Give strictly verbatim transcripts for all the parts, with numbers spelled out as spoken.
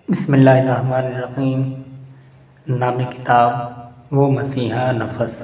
بسم اللہ الرحمن الرحیم۔ نام کتاب وہ مسیحا نفس۔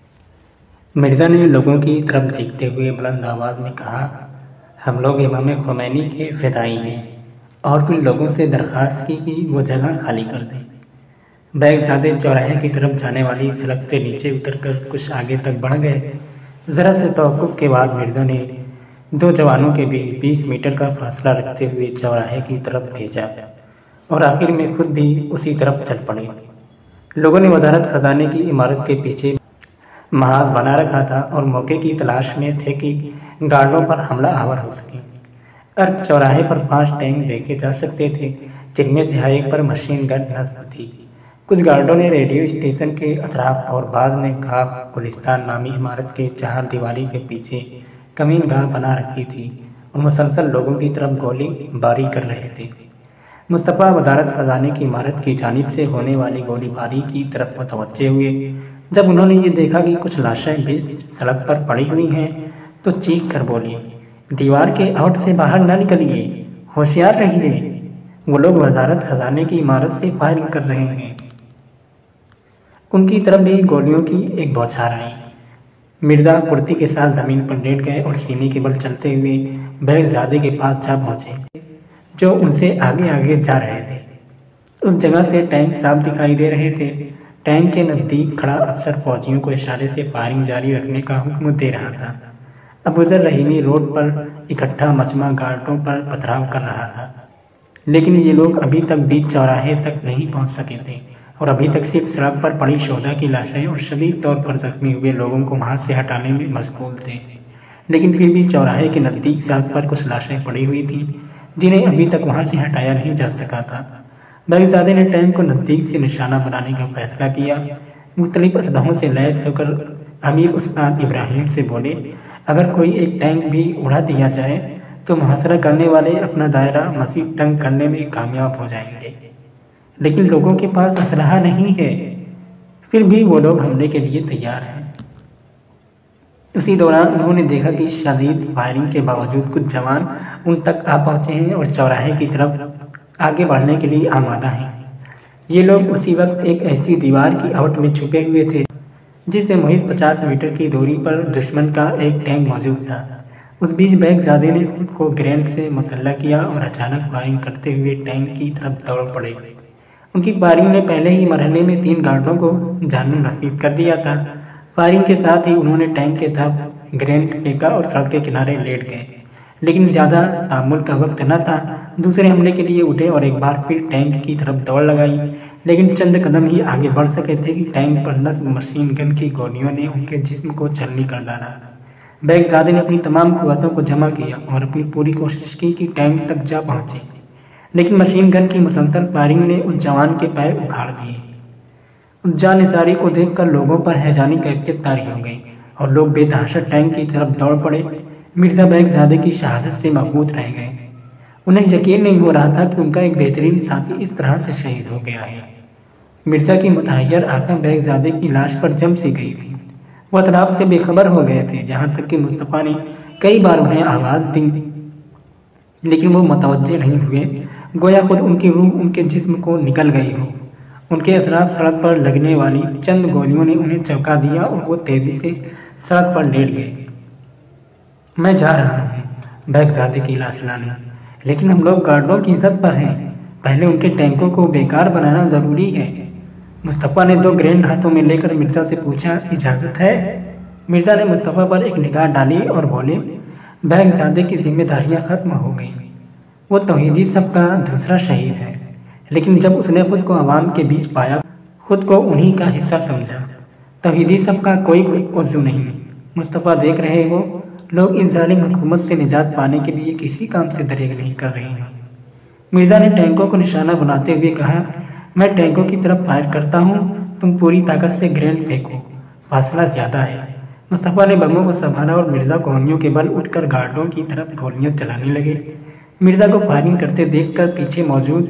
مرزا نے لوگوں کی طرف دیکھتے ہوئے بلند آواز میں کہا، ہم لوگ امام خمینی کے فدائی ہیں، اور پھر لوگوں سے درخواست کی کہ وہ جگہ خالی کر دیں۔ بیگ زادے چوراہے کی طرف جانے والی سڑک سے نیچے اتر کر کچھ آگے تک بڑھ گئے۔ ذرا سے توقف کے بعد مرزا نے دو جوانوں کے بیچ بیس میٹر کا فاصلہ رکھتے ہوئے چوراہے کی طرف بھیجا اور آخر میں خود بھی اسی طرف چل پڑے۔ لوگوں نے وزارت خزانے کی عمارت کے پیچھے محاذ بنا رکھا تھا اور موقع کی تلاش میں تھے کہ گارڈوں پر حملہ آور ہو سکے۔ ارک چوراہے پر پانچ ٹینک دیکھے جا سکتے تھے، جن میں سے ہر ایک پر مشین گن نصب تھی۔ کچھ گارڈوں نے ریڈیو اسٹیشن کے اطراف اور بعض نے کاف گلستان نامی عمارت کے چہار دیواری کے پیچھے کمین گاہ بنا رکھی تھی اور مسلسل لوگوں کی طرف گولی باری کر رہے تھے۔ مصطفیٰ وزارت خزانے کی عمارت کی جانب سے ہونے والی گولی باری کی طرف متوجہ ہوئے۔ جب انہوں نے یہ دیکھا کہ کچھ لاشیں بیچ سڑک پر پڑی ہوئی ہیں تو چیخ کر بولے، دیوار کے آؤٹ سے باہر نہ نکلیے، ہوشیار رہیے، وہ لوگ وزارت خزانے کی عمارت سے فائرنگ کر رہے ہیں۔ ان کی طرف بھی گولیوں کی ایک بوچھار آئی۔ مرزا پھرتی کے ساتھ زمین پر لیٹ گئے اور سینے کے بل چلتے ہوئے بیگ زادے کے پاس جا پہنچے، جو ان سے آگے آگے جا رہے تھے۔ اس جگہ سے ٹینک صاف دکھائی دے رہے تھے۔ ٹینک کے نزدیک کھڑا افسر فوجیوں کو اشارے سے فائرنگ جاری رکھنے کا حکم دے رہا تھا۔ ابوذر رحیمی روڈ پر اکٹھا مجمع گارڈوں پر پتھراؤ کر رہا تھا، لیکن یہ لوگ ابھی تک بیچ چوراہے تک نہیں پہنچ سکے تھے اور ابھی تک صرف سڑک پر پڑی شہداء کی لاشیں اور شدید طور پر زخمی ہوئے لوگوں کو وہاں سے ہٹانے میں مشغول تھے۔ لیکن پھر بھی چوراہے کے نزدیک سڑک پر کچھ لاشیں پڑی ہوئی تھیں جنہیں ابھی تک وہاں سے ہٹایا نہیں جا سکا تھا۔ بیگ زادے نے ٹینک کو نزدیک سے نشانہ بنانے کا فیصلہ کیا۔ مختلف اسلحوں سے لیس ہو کر امیر استاد ابراہیم سے بولے، اگر کوئی ایک ٹینک بھی اڑا دیا جائے تو محاصرہ کرنے والے اپنا دائرہ مزید تنگ کرنے میں کامیاب ہو جائیں گے، لیکن لوگوں کے پاس اسلحہ نہیں ہے، پھر بھی وہ لوگ حملے کے لیے تیار ہیں۔ اسی دوران انہوں نے دیکھا کہ شدید فائرنگ کے باوجود کچھ جوان ان تک آ پہنچے ہیں اور چوراہے کی طرف آگے بڑھنے کے لیے آمادہ ہیں۔ یہ لوگ اسی وقت ایک ایسی دیوار کی آؤٹ میں چھپے ہوئے تھے جس سے محیط پچاس میٹر کی دوری پر دشمن کا ایک ٹینک موجود تھا۔ اس بیچ بیگ زادے نے خود کو گرینڈ سے مسلح کیا اور اچانک فائرنگ کرتے ہوئے ٹینک کی طرف دوڑ پڑے۔ ان کی فائرنگ نے پہلے ہی مرحلے میں تین گارڈوں کو جان نصیب کر دیا تھا۔ فائرنگ کے ساتھ ہی انہوں نے ٹینک کے طرف گرینڈ پھینکا اور سڑک کے کنارے لیٹ گئے، لیکن زیادہ تعامل کا وقت نہ تھا۔ دوسرے حملے کے لیے اٹھے اور ایک بار پھر ٹینک کی طرف دوڑ لگائی، لیکن چند قدم ہی آگے بڑھ سکے تھے کہ ٹینک پر نصب مشین گن کی گولیوں نے ان کے جسم کو چھلنی کر ڈالا۔ بیگ زادے نے اپنی تمام قوتوں کو جمع کیا اور اپنی پوری کوشش کی کہ ٹینک تک جا پہنچے، لیکن مشین گن کی مسلسل فائرنگ نے اس جوان کے پیر اکھاڑ دیے۔ اس جانثاری کو دیکھ کر لوگوں پر ہیجانی کیفیت طاری ہو گئی اور لوگ بے تحاشا ٹینک کی طرف دوڑ پڑے۔ مرزا بیگ زادے کی شہادت سے مبہوت رہ گئے۔ انہیں یقین نہیں ہو رہا تھا کہ ان کا ایک بہترین ساتھی اس طرح سے شہید ہو گیا ہے۔ مرزا کی متحیر آنکھیں بیگ زادے کی لاش پر جم سی گئی تھی۔ وہ اطراف سے بے خبر ہو گئے تھے، یہاں تک کہ مصطفیٰ نے کئی بار انہیں آواز دی، لیکن وہ متوجہ نہیں ہوئے، گویا خود ان کی روح ان کے جسم کو نکل گئی ہو۔ ان کے اطراف سڑک پر لگنے والی چند گولیوں نے انہیں چونکا دیا اور وہ تیزی سے سڑک پر لیٹ گئے۔ میں جا رہا ہوں بیگ زادے کی لاش لانے، لیکن ہم لوگ گارڈوں کی زد پر ہیں، پہلے ان کے ٹینکوں کو بیکار بنانا ضروری ہے۔ مصطفیٰ نے دو گرینڈ ہاتھوں میں لے کر مرزا سے پوچھا، اجازت ہے؟ مرزا نے مصطفیٰ پر ایک نگاہ ڈالی اور بولے، بیگ زادے کی ذمہ داریاں ختم ہو گئیں۔ وہ توحیدی سب کا دوسرا شہید ہے، لیکن جب اس نے خود کو عوام کے بیچ پایا، خود کو انہی کا حصہ سمجھا۔ توحیدی سب کا کوئی عضو نہیں۔ مصطفیٰ دیکھ رہے ہو، لوگ اس ظالم حکومت سے نجات پانے کے لیے کسی کام سے دریغ نہیں کر رہے ہیں۔ مرزا نے ٹینکوں کو نشانہ بناتے ہوئے کہا، میں ٹینکوں کی طرف فائر کرتا ہوں، تم پوری طاقت سے گرینڈ پھینکو، فاصلہ زیادہ ہے۔ مصطفیٰ نے بموں کو سنبھالا اور مرزا گولیوں کے بل اٹھ کر گارڈوں کی طرف گولیاں چلانے لگے۔ مرزا کو فائرنگ کرتے دیکھ کر پیچھے موجود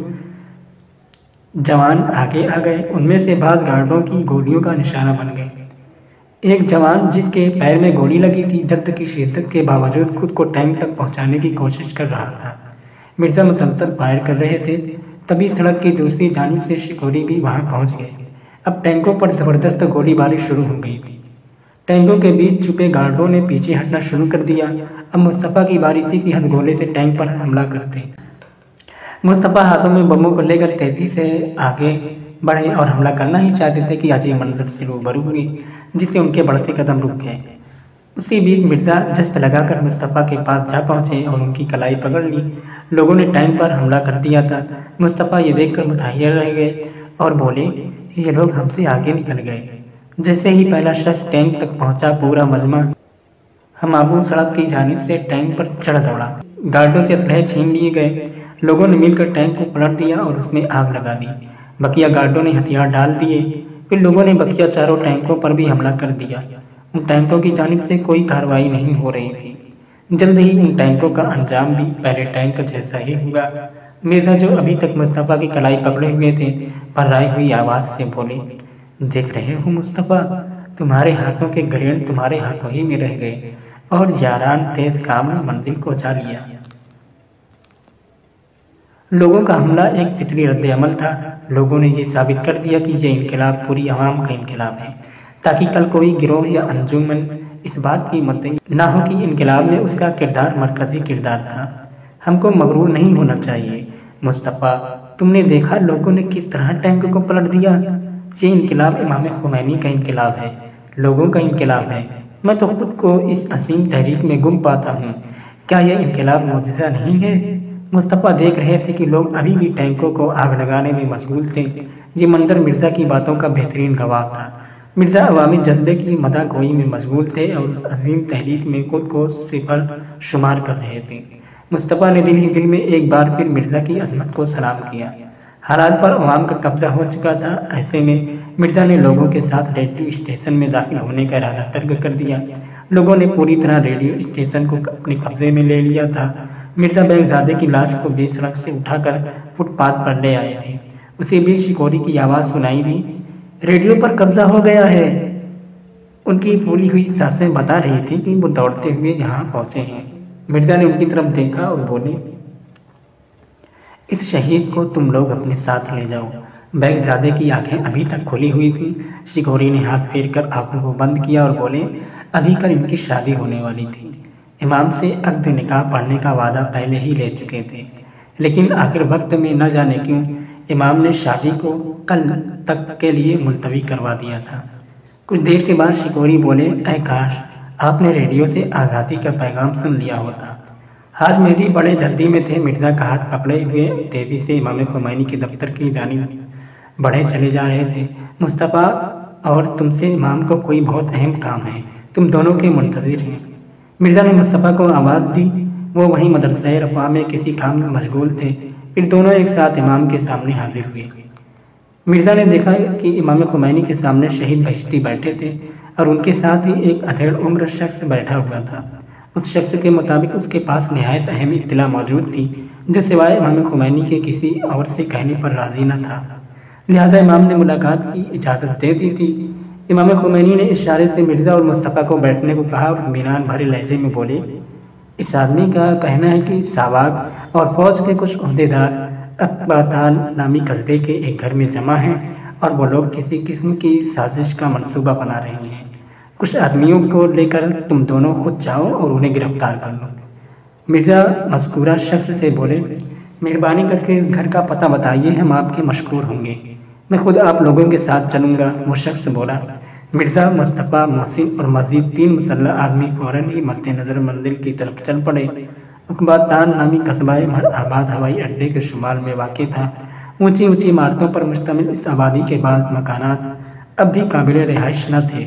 جوان آگے آ گئے، ان میں سے بعض گارڈوں کی گولیوں کا نشانہ بن گئے۔ ایک جوان جس کے پیر میں گولی لگی تھی، درد کی شدت کے باوجود خود کو ٹینک تک پہنچانے کی کوشش کر رہا تھا۔ مرزا مسلسل فائر کر رہے تھے، तभी सड़क की दूसरी जानिब से शिकोरी भी वहां पहुंच गए। अब टैंकों पर जबरदस्त गोलीबारी शुरू हो गई थी। टैंकों के बीच छुपे गार्डों ने पीछे हटना शुरू कर दिया। अब मुस्तफ़ा की बारी थी कि हथगोले से टैंक पर हमला करते। मुस्तफ़ा हाथों में बमों को लेकर तेजी से आगे बढ़े और हमला करना ही चाहते थे कि अजीब मंजर से रूबरू हुई, जिससे उनके बढ़ते कदम रुक गए। उसी बीच मिर्जा जस्त लगाकर मुस्तफ़ा के पास जा पहुंचे और उनकी कलाई पकड़ ली। लोगों ने टैंक पर हमला कर दिया था। मुस्तफ़ा ये देखकर मुतहय्यर रह गए और बोले, ये लोग हमसे आगे निकल गए। जैसे ही पहला शख्स टैंक तक पहुंचा, पूरा मजमा हमाबू सड़क की जानिब से टैंक पर चढ़ दौड़ा। गार्डों से असलहे छीन लिए गए। लोगों ने मिलकर टैंक को पलट दिया और उसमें आग लगा दी। बकिया गार्डों ने हथियार डाल दिए। फिर लोगों ने बकिया चारों टैंकों पर भी हमला कर दिया। उन टैंकों की जानिब से कोई कार्रवाई नहीं हो रही थी। जल्द ही उन टैंकों का अंजाम भी पहले टैंक का जैसा ही हुआ। मिर्जा, जो अभी तक मुस्तफ़ा की कलाई पकड़े हुए थे, पर्राई हुई आवाज से बोले, देख रहे हो मुस्तफ़ा, तुम्हारे हाथों के ग्रेनेड तुम्हारे हाथों ही में रह गए और यारान तेज काम ने मंजिल को जा लिया। लोगों का हमला एक फितरी रद्द-ए-अमल था। लोगों ने ये साबित कर दिया कि ये इनकलाब पूरी आवाम का इनकलाब है, ताकि कल कोई गिरोह या अंजुमन इस बात की मुद्दई ना हो कि इनकलाब में उसका किरदार मरकजी किरदार था। हमको मगरूर नहीं होना चाहिए। मुस्तफ़ा, तुमने देखा लोगों ने किस तरह टैंक को पलट दिया। ये इनकलाब इमाम खुमैनी का इनकलाब है, लोगों का इनकलाब है। मैं तो खुद को इस असीम तहरीक में गुम पाता हूँ। क्या यह इनकलाब मौजूदा नहीं है? मुस्तफ़ा देख रहे थे कि लोग अभी भी टैंकों को आग लगाने में मशगूल थे। ये मंजर मिर्जा की बातों का बेहतरीन गवाह था। मिर्जा अवामी जज्बे की मदागोई में मशगूल थे और उस अजीम तहरीक में खुद को सिफर शुमार कर रहे थे। मुस्तफ़ा ने दिल ही दिल में एक बार फिर मिर्जा की अजमत को सलाम किया। हालात पर अवाम का कब्जा हो चुका था। ऐसे में मिर्जा ने लोगों के साथ रेडियो स्टेशन में दाखिल होने का इरादा तर्क कर दिया। लोगों ने पूरी तरह रेडियो स्टेशन को अपने कब्जे में ले लिया था। मिर्जा बेगजादे की लाश को बीच सड़क से उठाकर फुटपाथ पर ले आए थे। उसी बीच शिकोरी की आवाज सुनाई दी, रेडियो पर कब्जा हो गया है। उनकी फूली हुई सांसें बता रही थी कि वो दौड़ते हुए यहाँ पहुंचे हैं। मिर्जा ने उनकी तरफ देखा और बोले, इस शहीद को तुम लोग अपने साथ ले जाओ। बेगजादे की आंखें अभी तक खुली हुई थी। शिकोरी ने हाथ फेर कर आंखों को बंद किया और बोले, अभी कल इनकी शादी होने वाली थी। इमाम से अक्द निकाह पढ़ने का वादा पहले ही ले चुके थे, लेकिन आखिर वक्त में न जाने क्यों इमाम ने शादी को कल तक के लिए मुलतवी करवा दिया था। कुछ देर के बाद शिकोरी बोले, ऐ काश आपने रेडियो से आज़ादी का पैगाम सुन लिया होता। हाज मेहदी बड़े जल्दी में थे। मिर्जा का हाथ पकड़े हुए तेजी से इमाम खुमैनी के दफ्तर की जानिब बढ़े चले जा रहे थे। मुस्तफ़ा, और तुमसे इमाम को कोई बहुत अहम काम है, तुम दोनों के मुंतजिर हैं। मिर्जा ने मुस्तफ़ा को आवाज़ दी। वो वहीं मदरसा रफ़ा में किसी काम में मशगूल थे। फिर दोनों एक साथ इमाम के सामने हाजिर हुए। मिर्जा ने देखा कि इमाम खुमैनी के सामने शहीद बहिश्ती बैठे थे और उनके साथ ही एक अधेड़ उम्र शख्स बैठा हुआ था। उस शख्स के मुताबिक उसके पास निहायत अहम इत्तला मौजूद थी, जो सिवाय इमाम खुमैनी के किसी और से कहने पर राजी न था। लिहाजा इमाम ने मुलाकात की इजाज़त दे दी थी। इमाम खुमैनी ने इशारे से मिर्जा और मुस्तफ़ा को बैठने को कहा और इत्मीनान भरे लहजे में बोले, इस आदमी का कहना है कि सावाक और फौज के कुछ ओहदेदार अकबातान नामी कस्बे के एक घर में जमा हैं और वो लोग किसी किस्म की साजिश का मंसूबा बना रहे हैं। कुछ आदमियों को लेकर तुम दोनों खुद जाओ और उन्हें गिरफ्तार कर लो। मिर्जा मज़कूरा शख्स से बोले, मेहरबानी करके इस घर का पता बताइए, हम आपके मशकूर होंगे। मैं खुद आप लोगों के साथ चलूँगा, वो शख्स बोला। मिर्जा, मुस्तफ़ा, मोहसिन और मजीद तीन मुसल्लह आदमी फौरन ही मद्देनजर मंजिल की तरफ चल पड़े। उकबातान नामी कस्बा आबाद हवाई अड्डे के शुमाल में वाक़ था। ऊंची ऊंची इमारतों पर मुश्तमिल इस आबादी के बाद मकानात अब भी काबिल रिहाइश न थे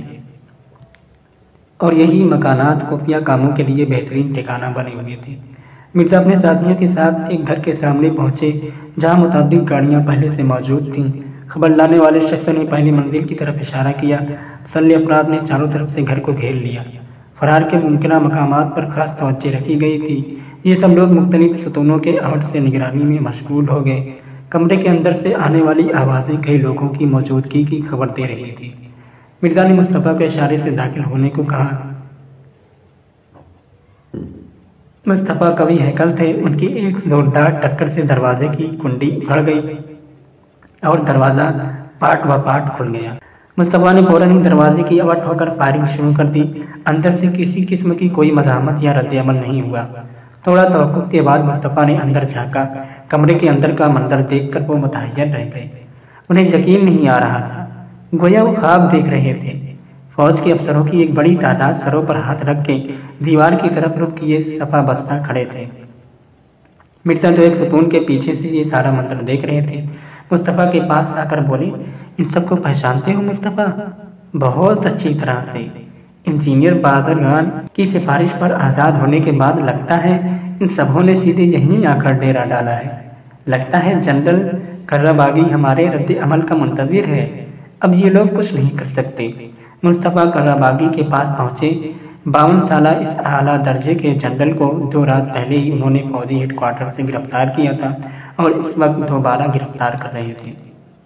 और यही मकानात खुफिया कामों के लिए बेहतरीन ठिकाना बने हुए थे। मिर्जा अपने साथियों के साथ एक घर के सामने पहुंचे, जहां मुताबिक गाड़ियां पहले से मौजूद थीं। खबर लाने वाले शख्स ने पहली मंजिल की तरफ इशारा किया। सल्ले अफराद ने चारों तरफ से घर को घेर लिया। फरार के मुमकिन मकामात पर खास तवज्जो रखी गई थी। ये सब लोग मुख्तलिफ सतूनों के अहद से निगरानी में मशगूल हो गए। कमरे के अंदर से आने वाली आवाज़ें कई लोगों की मौजूदगी की खबर दे रही थी। मिर्जा ने मुस्तफ़ा को इशारे से दाखिल होने को कहा। مصطفیٰ کبھی ہیکل تھے، ان کی ایک زوردار ٹکر سے دروازے کی کنڈی اکھڑ گئی اور دروازہ پاٹ و پاٹ کھل گیا۔ مصطفیٰ نے فوراً ہی دروازے کی اوٹ ہو کر فائرنگ شروع کر دی۔ اندر سے کسی قسم کی کوئی مزاحمت یا رد عمل نہیں ہوا۔ تھوڑا توقف کے بعد مصطفیٰ نے اندر جھانکا۔ کمرے کے اندر کا منظر دیکھ کر وہ متحیر رہ گئے۔ انہیں یقین نہیں آ رہا تھا، گویا وہ خواب دیکھ رہے تھے۔ فوج کے افسروں کی ایک بڑی تعداد سروں پر ہاتھ رکھ کے دیوار کی طرف رخ کیے صفا بستہ کھڑے تھے۔ مرزا جو ایک ستون کے پیچھے سے یہ سارا منظر دیکھ رہے تھے، مصطفیٰ کے پاس آ کر بولے، ان سب کو پہچانتے ہو مصطفیٰ؟ بہت اچھی طرح سے۔ انجینئر بازرگان کی سفارش پر آزاد ہونے کے بعد لگتا ہے ان سبھوں نے سیدھے یہیں آ کر ڈیرا ڈالا ہے۔ لگتا ہے جنرل کرہ باغی ہمارے رد عمل کا منتظر ہے۔ اب یہ لوگ کچھ نہیں کر سکتے۔ مصطفیٰ کرہ باغی کے پاس پہنچے۔ باون سالہ اس اعلیٰ درجے کے جنرل کو دو رات پہلے ہی انہوں نے فوجی ہیڈ کوارٹر سے گرفتار کیا تھا اور اس وقت دوبارہ گرفتار کر رہے تھے۔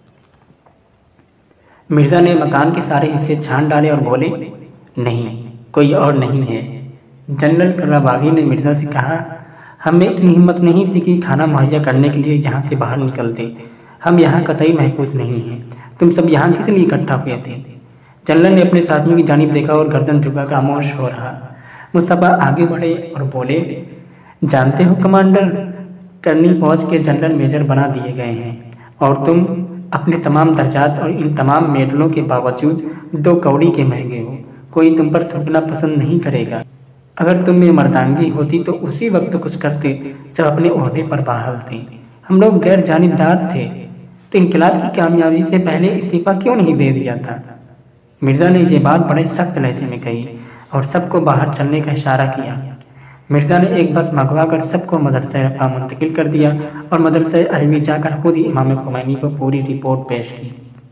مرزا نے مکان کے سارے حصے چھان ڈالے اور بولے، نہیں، کوئی اور نہیں ہے۔ جنرل کرہ باغی نے مرزا سے کہا، ہمیں اتنی ہمت نہیں تھی کہ کھانا مہیا کرنے کے لیے یہاں سے باہر نکلتے۔ ہم یہاں قطعی محفوظ نہیں ہیں۔ تم سب یہاں کس لیے اکٹھا ہوئے تھے؟ جنرل نے اپنے ساتھیوں کی جانب دیکھا اور گردن جھکا کر خاموش ہو رہا۔ مصطفیٰ آگے بڑھے اور بولے، جانتے ہو کمانڈر، کرنی فوج کے جنرل میجر بنا دیے گئے ہیں اور تم اپنے تمام درجات اور ان تمام میڈلوں کے باوجود دو کوڑی کے مہنگے ہو۔ کوئی تم پر تھوکنا پسند نہیں کرے گا۔ اگر تم میں مردانگی ہوتی تو اسی وقت کچھ کرتے جب اپنے عہدے پر بحال تھے۔ ہم لوگ غیر جانبدار تھے تو انقلاب کی کامیابی سے پہلے استعفیٰ کیوں نہیں دے دیا تھا؟ مرزا نے یہ بات بڑے سخت لہجے میں کہی اور سب کو باہر چلنے کا اشارہ کیا۔ مرزا نے ایک بس منگوا کر سب کو مدرسہ رفاع منتقل کر دیا اور مدرسہ علوی جا کر خود ہی امام خمینی کو پوری رپورٹ پیش کی۔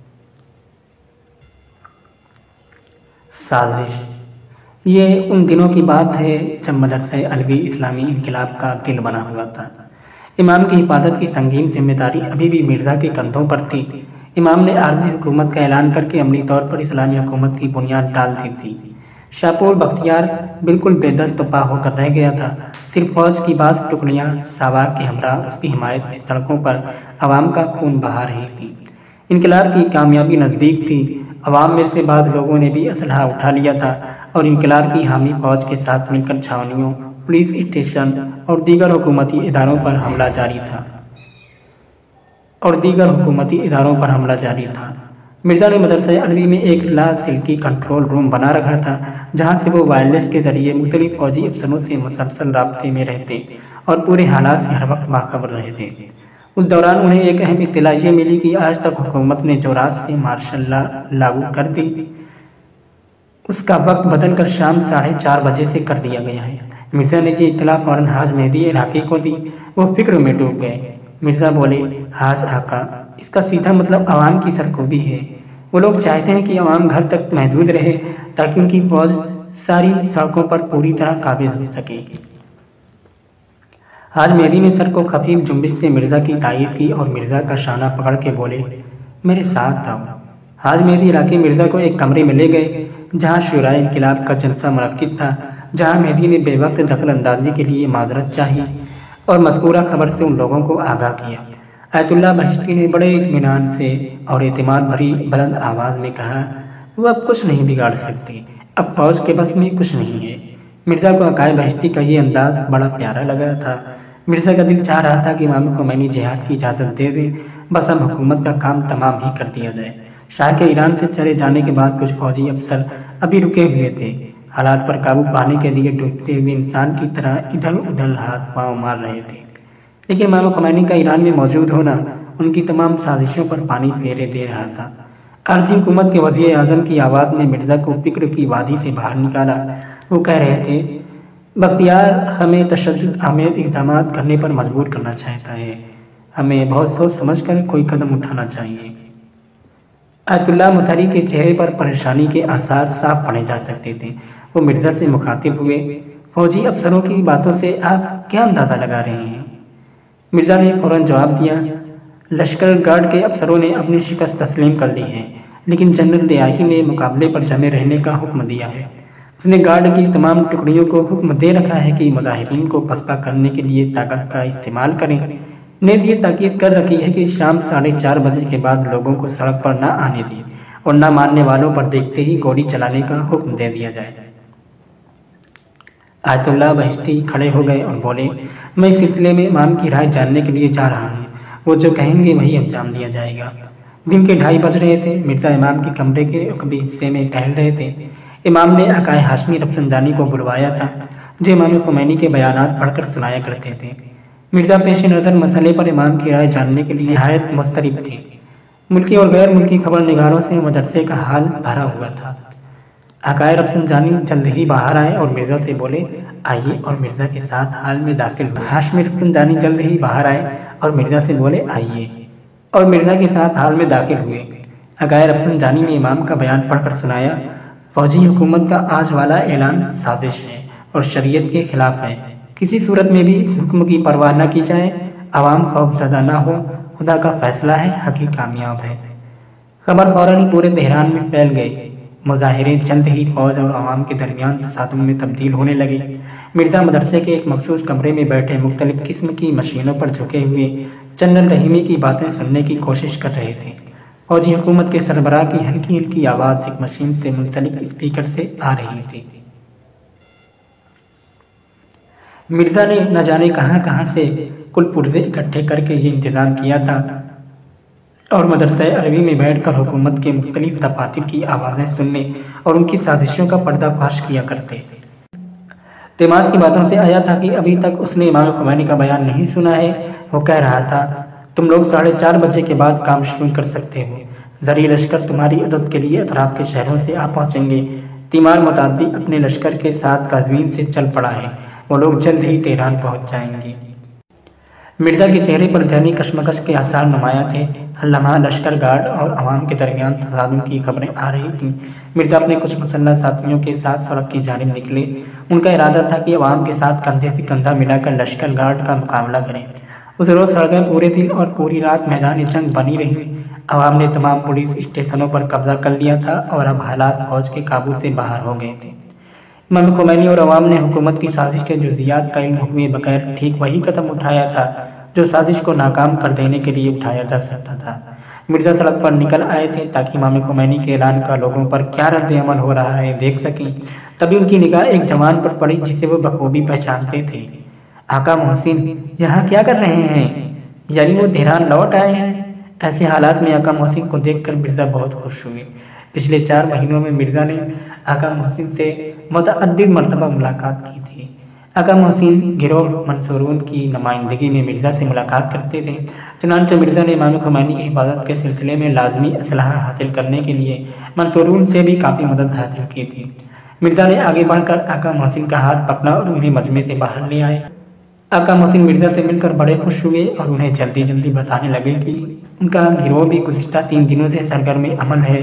سازش۔ یہ ان دنوں کی بات ہے جب مدرسہ علوی اسلامی انقلاب کا دل بنا ہوا تھا۔ امام کی حفاظت کی سنگین ذمہ داری ابھی بھی مرزا کے کندھوں پر تھی۔ امام نے عارضی حکومت کا اعلان کر کے عملی طور پر اسلامی حکومت کی بنیاد ڈال دی تھی۔ شاپور بختیار بالکل بے دست و پا ہو کر رہ گیا تھا۔ صرف فوج کی بعض ٹکڑیاں ساواک کے ہمراہ اس کی حمایت میں سڑکوں پر عوام کا خون بہا رہی تھی۔ انقلاب کی کامیابی نزدیک تھی۔ عوام میں سے بعض لوگوں نے بھی اسلحہ اٹھا لیا تھا اور انقلاب کی حامی فوج کے ساتھ مل کر چھاونیوں، پولیس اسٹیشن اور دیگر حکومتی اداروں پر حملہ جاری تھا اور دیگر حکومتی اداروں پر حملہ جاری تھا۔ مرزا نے مدرسہ علوی میں ایک لا سلکی کنٹرول روم بنا رکھا تھا جہاں سے وہ وائرلیس کے ذریعے مختلف فوجی افسروں سے مسلسل رابطے میں رہتے اور پورے حالات سے ہر وقت باخبر رہتے۔ اس دوران انہیں ایک اہم اطلاع یہ ملی کہ آج تک حکومت نے جو رات سے مارشل لا لاگو کر دی اس کا وقت بدل کر شام ساڑھے چار بجے سے کر دیا گیا ہے۔ مرزا نے یہ اطلاع فوراً حاج مہدی عراقی کو دی۔ وہ فکر میں ڈوب گئے۔ مرزا بولے، حاج آقا، اس کا سیدھا مطلب عوام کی سرکوبی ہے۔ وہ لوگ چاہتے ہیں کہ عوام گھر تک محدود رہے تاکہ ان کی فوج ساری سڑکوں پر پوری طرح قابض ہو سکے۔ حاج مہدی نے سر کو خفیف جنبش سے مرزا کی تائید کی اور مرزا کا شانہ پکڑ کے بولے، میرے ساتھ آؤ۔ حاج مہدی عراقی مرزا کو ایک کمرے میں لے گئے جہاں شورائے انقلاب کا جلسہ منعقد تھا، جہاں مہدی نے بے وقت دخل اندازی کے لیے معذرت چاہی اور مذکورہ خبر سے ان لوگوں کو آگاہ کیا۔ آیت اللہ بہشتی نے بڑے اطمینان سے اور اعتماد بھری بلند آواز میں کہا، وہ اب کچھ نہیں بگاڑ سکتے، اب فوج کے بس میں کچھ نہیں ہے۔ مرزا کو عقائے بہشتی کا یہ انداز بڑا پیارا لگا تھا۔ مرزا کا دل چاہ رہا تھا کہ امام خمینی جہاد کی اجازت دے دے، بس اب حکومت کا کام تمام ہی کر دیا جائے۔ شاہ کے ایران سے چلے جانے کے بعد کچھ فوجی افسر ابھی رکے ہوئے تھے، حالات پر قابو پانے کے لیے ڈوبتے ہوئے انسان کی طرح ادھر ادھر ہاتھ پاؤں مار رہے تھے، لیکن امام خمینی کا ایران میں موجود ہونا ان کی تمام سازشوں پر پانی پھیرے دے رہا تھا۔ عارضی حکومت کے وزیر اعظم کی آواز نے مرزا کو فکر کی وادی سے باہر نکالا۔ وہ کہہ رہے تھے، بختیار ہمیں تشدد آمیز اقدامات کرنے پر مجبور کرنا چاہتا ہے، ہمیں بہت سوچ سمجھ کر کوئی قدم اٹھانا چاہیے۔ آیت اللہ مطہری کے چہرے پر پریشانی کے آثار صاف پڑے جا سکتے تھے۔ وہ مرزا سے مخاطب ہوئے، فوجی افسروں کی باتوں سے آپ کیا اندازہ لگا رہے ہیں؟ مرزا نے فوراً جواب دیا، لشکر گارڈ کے افسروں نے اپنی شکست تسلیم کر لی ہے، لیکن جنرل دیاہی نے مقابلے پر جمے رہنے کا حکم دیا ہے۔ اس نے گارڈ کی تمام ٹکڑیوں کو حکم دے رکھا ہے کہ مظاہرین کو پسپا کرنے کے لیے طاقت کا استعمال کریں۔ نیز یہ تاکید کر رکھی ہے کہ شام ساڑھے چار بجے کے بعد لوگوں کو سڑک پر نہ آنے دیں اور نہ ماننے والوں پر دیکھتے ہی گولی چلانے کا حکم دے دیا جائے۔ آیت اللہ بہشتی کھڑے ہو گئے اور بولے، میں اس سلسلے میں امام کی رائے جاننے کے لیے جا رہا ہوں، وہ جو کہیں گے وہی انجام دیا جائے گا۔ دن کے ڈھائی بج رہے تھے۔ مرزا امام کے کمرے کے عقبی حصے میں ٹہل رہے تھے۔ امام نے عقائے ہاشمی رفسنجانی کو بلوایا تھا، جو امام خمینی کے بیانات پڑھ کر سنایا کرتے تھے۔ مرزا پیش نظر مسئلے پر امام کی رائے جاننے کے لیے نہایت مضطرب تھے۔ ملکی اور غیر ملکی خبر نگاروں سے مدرسے کا حال بھرا ہوا تھا۔ عقائے رفسنجانی جلد ہی باہر آئے اور مرزا سے بولے، آئیے، اور مرزا کے ساتھ حال میں داخل ہوئے۔ ہاشمی رفسنجانی جلد ہی باہر آئے اور مرزا سے بولے، آئیے، اور مرزا کے ساتھ حال میں داخل ہوئے۔ عقائے رفسنجانی نے امام کا بیان پڑھ کر سنایا، فوجی حکومت کا آج والا اعلان سازش ہے اور شریعت کے خلاف ہے۔ کسی صورت میں بھی اس حکم کی پرواہ نہ کی جائے، عوام خوف زدہ نہ ہو، خدا کا فیصلہ ہے، حق ہی کامیاب ہے۔ خبر فوراً ہی پورے تہران میں پھیل گئی۔ مظاہرے جلد ہی فوج اور عوام کے درمیان تصادم میں تبدیل ہونے لگے۔ مرزا مدرسے کے ایک مخصوص کمرے میں بیٹھے مختلف قسم کی مشینوں پر جھکے ہوئے جنرل رحیمی کی باتیں سننے کی کوشش کر رہے تھے۔ فوجی حکومت کے سربراہ کی ہلکی ہلکی آواز ایک مشین سے منسلک اسپیکر سے آ رہی تھی۔ مرزا نے نہ جانے کہاں کہاں سے کل پرزے اکٹھے کر کے یہ انتظام کیا تھا اور مدرسہ عربی میں بیٹھ کر حکومت کے مختلف دفاتر کی آوازیں سننے اور ان کی سازشوں کا پردہ فاش کیا کرتے۔ تیماس کی باتوں سے آیا تھا کہ ابھی تک اس نے امام خمینی کا بیان نہیں سنا ہے۔ وہ کہہ رہا تھا، تم لوگ ساڑھے چار بجے کے بعد کام شروع کر سکتے ہو۔ زرعی لشکر تمہاری عدد کے لیے اطراف کے شہروں سے آ پہنچیں گے۔ تیمار متعدی اپنے لشکر کے ساتھ قزوین سے چل پڑا ہے، وہ لوگ جلد ہی تہران پہنچ جائیں گے۔ مرزا کے چہرے پر ذہنی کشمکش کے آثار نمایاں تھے۔ ہر لمحہ لشکر گارڈ اور عوام کے درمیان تصادم کی خبریں آ رہی تھیں۔ مرزا اپنے کچھ مسلح ساتھیوں کے ساتھ سڑک کی جانب نکلے۔ ان کا ارادہ تھا کہ عوام کے ساتھ کندھے سے کندھا ملا کر لشکر گارڈ کا مقابلہ کریں۔ اس روز سڑکیں پورے دن اور پوری رات میدان جنگ بنی رہی۔ عوام نے تمام پولیس اسٹیشنوں پر قبضہ کر لیا تھا اور اب حالات فوج کے قابو سے باہر ہو گئے تھے۔ امام خمینی اور عوام نے حکومت کی سازش کے جزیات کا علم ہوئے بغیر ٹھیک وہی قدم اٹھایا تھا جو سازش کو ناکام کر دینے کے لیے اٹھایا جا سکتا تھا۔ مرزا سڑک پر نکل آئے تھے تاکہ امام خمینی کے اعلان کا لوگوں پر کیا رد عمل ہو رہا ہے دیکھ سکیں۔ تبھی ان کی نگاہ ایک جوان پر پڑی جسے وہ بخوبی پہچانتے تھے۔ آقا محسن یہاں کیا کر رہے ہیں؟ یعنی وہ تہران لوٹ آئے ہیں۔ ایسے حالات میں آقا محسن کو دیکھ کر مرزا بہت خوش ہوئے۔ پچھلے چار مہینوں میں مرزا نے آقا محسن سے متعدد مرتبہ ملاقات کی تھی۔ آقا محسن گروہ منصورون کی نمائندگی میں مرزا سے ملاقات کرتے تھے۔ چنانچہ مرزا نے امام خمینی کی حفاظت کے سلسلے میں لازمی اسلحہ حاصل کرنے کے لیے منصورون سے بھی کافی مدد حاصل کی تھی۔ مرزا نے آگے بڑھ کر آقا محسن کا ہاتھ پکڑا اور انہیں مجمع سے باہر لے آئے۔ آقا محسن مرزا سے مل کر بڑے خوش ہوئے اور انہیں جلدی جلدی بتانے لگے کہ ان کا گروہ بھی گزشتہ تین دنوں سے سرگرم عمل ہے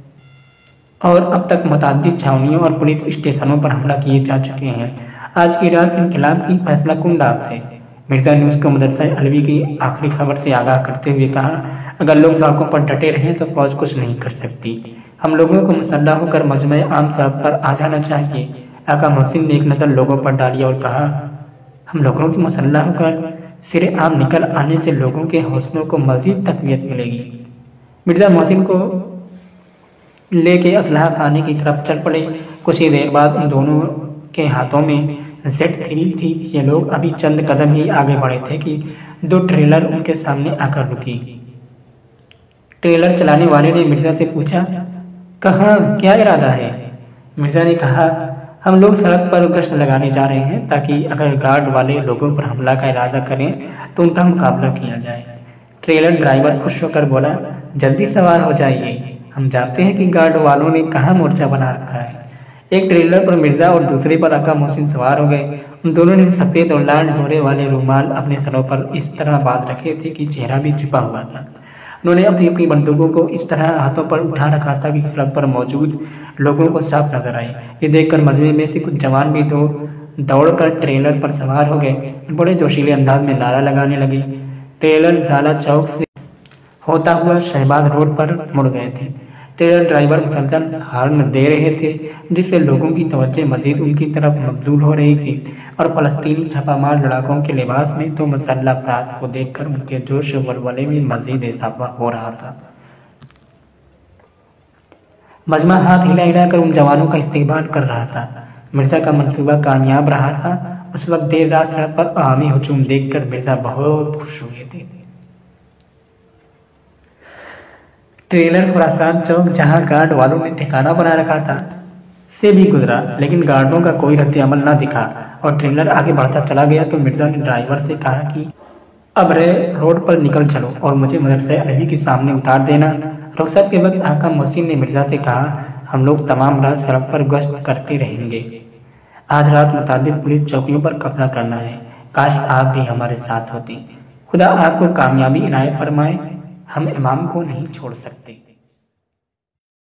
اور اب تک متعدد چھاؤنیوں اور پولیس اسٹیشنوں پر حملہ کیے جا چکے ہیں۔ آج کی رات انقلاب کی فیصلہ کن رات ہے۔ مرزا نے اس کو مدرسہ علوی کی آخری خبر سے آگاہ کرتے ہوئے کہا، اگر لوگ سڑکوں پر ڈٹے رہیں تو فوج کچھ نہیں کر سکتی۔ ہم لوگوں کو مسلح ہو کر مجمع عام صاحب پر آ جانا چاہیے۔ آقا محسن نے ایک نظر لوگوں پر ڈالی اور کہا، ہم لوگوں کی مسلح ہو کر سر عام نکل آنے سے لوگوں کے حوصلوں کو مزید تقویت ملے گی۔ مرزا محسن کو لے کے اسلحہ خانے کی طرف چل پڑے۔ کچھ ہی دیر بعد ان دونوں کے ہاتھوں میں زیڈ تھری تھی۔ یہ لوگ ابھی چند قدم ہی آگے بڑھے تھے کہ دو ٹریلر ان کے سامنے آ کر رکی۔ ٹریلر چلانے والے نے مرزا سے پوچھا، کہاں کیا ارادہ ہے؟ مرزا نے کہا، ہم لوگ سڑک پر گشت لگانے جا رہے ہیں تاکہ اگر گارڈ والے لوگوں پر حملہ کا ارادہ کریں تو ان کا مقابلہ کیا جائے۔ ٹریلر ڈرائیور خوش ہو کر بولا، جلدی سوار ہو جائیے، ہم جانتے ہیں کہ گارڈ والوں نے کہاں مورچہ بنا رکھا ہے۔ ایک ٹریلر پر مرزا اور دوسرے پر آقا محسن سوار ہو گئے۔ ان دونوں نے سفید اور لال ڈھورے والے رومال اپنے سروں پر اس طرح باندھ رکھے تھے کہ چہرہ بھی چھپا ہوا تھا۔ انہوں نے اپنی اپنی بندوقوں کو اس طرح ہاتھوں پر اٹھا رکھا تھا کہ سڑک پر موجود لوگوں کو صاف نظر آئے۔ یہ دیکھ کر مجمع میں سے کچھ جوان بھی دو دوڑ کر ٹریلر پر سوار ہو گئے، بڑے جوشیلے انداز میں نعرہ لگانے لگے۔ ٹریلر زالہ چوک سے ہوتا ہوا شہباز روڈ پر مڑ گئے تھے۔ ٹریلر ڈرائیور مسلسل ہارن دے رہے تھے، جس سے لوگوں کی توجہ مزید ان کی طرف مبذول ہو رہی تھی، اور فلسطینی چھاپہ مار لڑاکوں کے لباس میں تو مسلح افراد کو دیکھ کر ان کے جوش و ولولے میں مزید اضافہ ہو رہا تھا۔ مجمع ہاتھ ہلا ہلا کر ان جوانوں کا استقبال کر رہا تھا۔ مرزا کا منصوبہ کامیاب رہا تھا۔ اس وقت دیر رات سڑک پر عوامی ہجوم دیکھ کر مرزا بہت خوش ہوئے تھے۔ ٹریلر خراسان چوک، جہاں گارڈ والوں نے ٹھکانہ بنا رکھا تھا، سے بھی گزرا، لیکن گارڈوں کا کوئی رد عمل نہ دکھا اور ٹریلر آگے بڑھتا چلا گیا تو مرزا نے ڈرائیور سے کہا کہ اب رے روڈ پر نکل چلو اور مجھے مدرسہ عربی کے سامنے اتار دینا۔ رخصت کے وقت آقا محسن نے مرزا سے کہا، ہم لوگ تمام رات سڑک پر گشت کرتے رہیں گے۔ آج رات متعدد پولیس چوکیوں پر قبضہ کرنا ہے، کاش آپ بھی ہمارے ساتھ ہوتے۔ خدا آپ کو کامیابی عنایت فرمائے، ہم امام کو نہیں چھوڑ سکتے۔